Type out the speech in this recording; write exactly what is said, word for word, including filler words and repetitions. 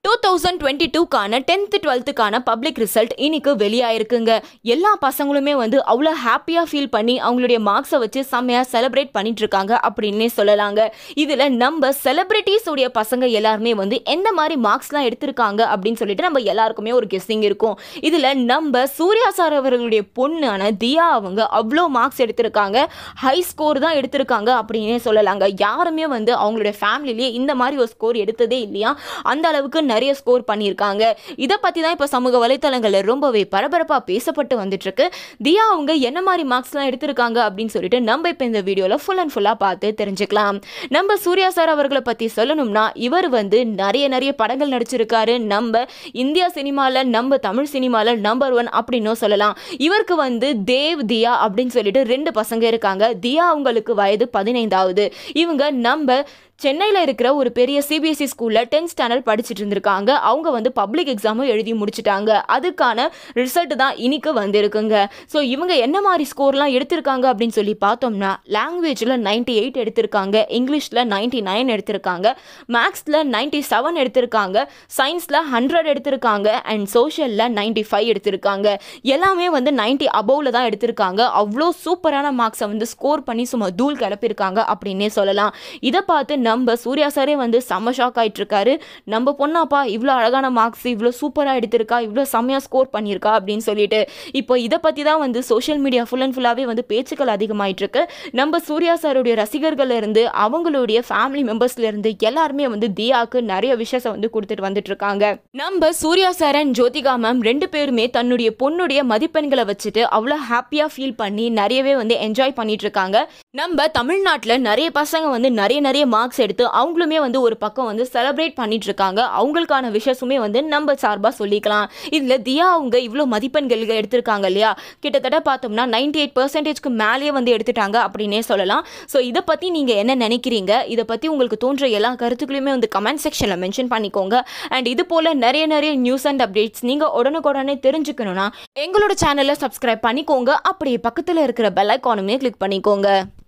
Two thousand twenty டூக்கான tenth டுவெல்த்துக்கான public result இன்னைக்கு வெளியாயிருக்குங்க. எல்லா பசங்களுமே வந்து அவ்வளோ ஹாப்பியாக ஃபீல் பண்ணி அவங்களுடைய மார்க்ஸை வச்சு செம்மையாக செலிப்ரேட் பண்ணிட்டு இருக்காங்க அப்படின்னே சொல்லலாங்க. இதில் நம்ம செலிபிரிட்டிஸ் உடைய பசங்க எல்லாருமே வந்து எந்த மாதிரி மார்க்ஸ்லாம் எடுத்திருக்காங்க அப்படின்னு சொல்லிட்டு நம்ம எல்லாருக்குமே ஒரு கெஸ்ஸிங் இருக்கும். இதில் நம்ம சூர்யா சார் அவர்களுடைய பொண்ணான தியா அவங்க அவ்வளோ மார்க்ஸ் எடுத்திருக்காங்க. ஹை ஸ்கோர் தான் எடுத்திருக்காங்க அப்படின்னே சொல்லலாங்க. யாருமே வந்து அவங்களுடைய ஃபேமிலிலேயே இந்த மாதிரி ஒரு ஸ்கோர் எடுத்ததே இல்லையா, அந்த அளவுக்கு நிறைய ஸ்கோர் பண்ணியிருக்காங்க. இதை பற்றி தான் இப்போ சமூக வலைத்தளங்களில் ரொம்பவே பரபரப்பாக பேசப்பட்டு வந்துட்டு இருக்கு. தியா அவங்க என்ன மாதிரி மார்க்ஸ்லாம் எடுத்திருக்காங்க அப்படின்னு சொல்லிட்டு நம்ம இப்போ இந்த வீடியோவில் ஃபுல் அண்ட் ஃபுல்லாக பார்த்து தெரிஞ்சுக்கலாம். நம்ம சூர்யா சார் அவர்களை பற்றி சொல்லணும்னா இவர் வந்து நிறைய நிறைய படங்கள் நடிச்சிருக்காரு. நம்ம இந்தியா சினிமாவில், நம்ம தமிழ் சினிமாவில் நம்பர் ஒன் அப்படின்னும் சொல்லலாம். இவருக்கு வந்து தேவ், தியா அப்படின்னு சொல்லிட்டு ரெண்டு பசங்க இருக்காங்க. தியா அவங்களுக்கு வயது பதினைந்தாவது. இவங்க நம்ம சென்னையில் இருக்கிற ஒரு பெரிய சிபிஎஸ்சி ஸ்கூலில் டென்த் ஸ்டாண்டர்ட் படிச்சுட்டு இருந்திருக்காங்க. அவங்க வந்து பப்ளிக் எக்ஸாமும் எழுதி முடிச்சுட்டாங்க. அதுக்கான ரிசல்ட் தான் இன்னைக்கு வந்திருக்குங்க. ஸோ இவங்க என்ன மாதிரி ஸ்கோர்லாம் எடுத்திருக்காங்க அப்படின்னு சொல்லி பார்த்தோம்னா, லாங்குவேஜில் நைன்டி எயிட் எடுத்திருக்காங்க, இங்கிலீஷில் நைன்டி நைன் எடுத்திருக்காங்க, மேக்ஸில் நைன்டி செவன் எடுத்திருக்காங்க, சயின்ஸில் ஹண்ட்ரட் எடுத்திருக்காங்க, அண்ட் சோஷியலில் நைன்டி ஃபைவ் எடுத்திருக்காங்க. எல்லாமே வந்து நைன்டி அபோவில் தான் எடுத்திருக்காங்க. அவ்வளோ சூப்பரான மார்க்ஸை வந்து ஸ்கோர் பண்ணி சும்மா தூள் கிளப்பியிருக்காங்க அப்படின்னே சொல்லலாம். இதை பார்த்து நம்ம சூர்யா சாரே வந்து செம்ம ஷாக் ஆயிட்டு இருக்காரு. நம்ம பொண்ணாப்பா இவ்வளோ அழகான மார்க்ஸ் இவ்வளோ சூப்பராக எடுத்திருக்கா, இவ்வளோ செம்மையாக ஸ்கோர் பண்ணியிருக்கா அப்படின்னு சொல்லிட்டு இப்போ இதை பற்றி தான் வந்து சோஷியல் மீடியா ஃபுல் அண்ட் ஃபுல்லாகவே வந்து பேச்சுக்கள் அதிகமாயிட்டு இருக்கு. நம்ம சூர்யா சாருடைய ரசிகர்கள்ல இருந்து, அவங்களுடைய ஃபேமிலி மெம்பர்ஸ்ல இருந்து எல்லாருமே வந்து தியாவுக்கு நிறைய விஷயத்தை வந்து கொடுத்துட்டு வந்துட்டு இருக்காங்க. நம்ம Suriya sir and Jyothika ma'am ரெண்டு பேருமே தன்னுடைய பொண்ணுடைய மதிப்பெண்களை வச்சுட்டு அவ்வளோ ஹாப்பியாக ஃபீல் பண்ணி நிறையவே வந்து என்ஜாய் பண்ணிட்டு இருக்காங்க. நம்ம தமிழ்நாட்டில் நிறைய பசங்க வந்து நிறைய நிறைய மார்க்ஸ் எடுத்து அவங்களுமே வந்து ஒரு பக்கம் வந்து செலிப்ரேட் பண்ணிட்டு இருக்காங்க. அவங்களுக்கான விஷயமே வந்து நம்ம சார்பாக சொல்லிக்கலாம். இதில் தியா அவங்க இவ்வளோ மதிப்பெண்கள் எடுத்திருக்காங்க இல்லையா, கிட்டத்தட்ட பார்த்தோம்னா நைன்டி எயிட் பர்சன்டேஜ்க்கு மேலேயே வந்து எடுத்துட்டாங்க அப்படின்னே சொல்லலாம். ஸோ இதை பற்றி நீங்கள் என்ன நினைக்கிறீங்க, இதை பற்றி உங்களுக்கு தோன்ற எல்லா கருத்துக்களையுமே வந்து கமெண்ட் செக்ஷனில் மென்ஷன் பண்ணிக்கோங்க. அண்ட் இது போல் நிறைய நிறைய நியூஸ் அண்ட் அப்டேட்ஸ் நீங்கள் உடனுக்குடனே தெரிஞ்சுக்கணும்னா எங்களோட சேனலை சப்ஸ்கிரைப் பண்ணிக்கோங்க. அப்படியே பக்கத்தில் இருக்கிற பெல் ஐக்கானுமே கிளிக் பண்ணிக்கோங்க.